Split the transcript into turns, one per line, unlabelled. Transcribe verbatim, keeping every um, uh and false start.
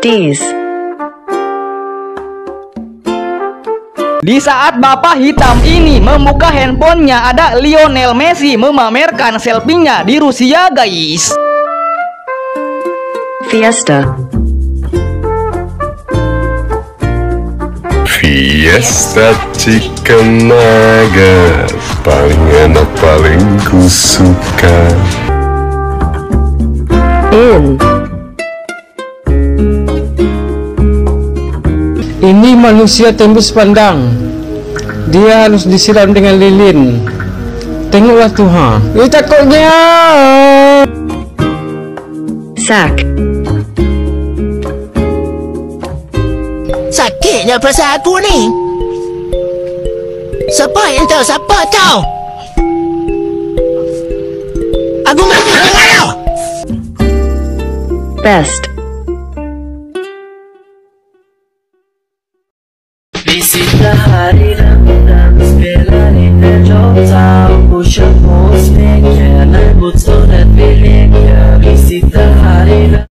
D's.
Di saat bapak hitam ini membuka handphonenya, ada Lionel Messi memamerkan selfie-nya di Rusia, guys.
Fiesta.
Fiesta chicken nugget, panganan paling ku suka.
In.
Ini manusia tembus pandang. Dia harus disiram dengan lilin. Tengoklah tuh, ha. Ini takutnya.
Sack.
Sakitnya perasaan aku ni. Siapa yang tahu? Siapa tahu? Aku mati dengan kau.
Best.
Visita hari Ramadan, spelare jauh push up post make, and I put so that feeling. Visita hari